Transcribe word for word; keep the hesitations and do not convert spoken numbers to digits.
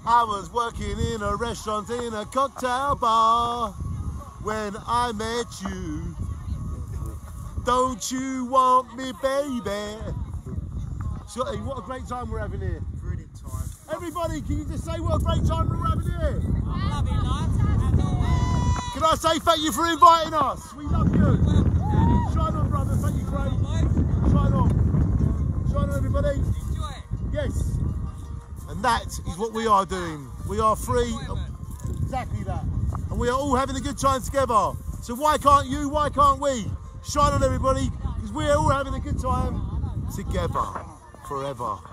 I was working in a restaurant in a cocktail bar when I met you. Don't you want me, baby? Scotty, what a great time we're having here. Brilliant time. Everybody, can you just say what a great time we're having here? I love it, lads, as always. Can I say thank you for inviting us? We love you. Shine on, brother. Thank you, Craig. Shine on. Shine on, everybody. Enjoy it. Yes. And that is what we are doing. We are free. Exactly that. And we are all having a good time together. So why can't you? Why can't we? Shine on, everybody, because we're all having a good time together forever.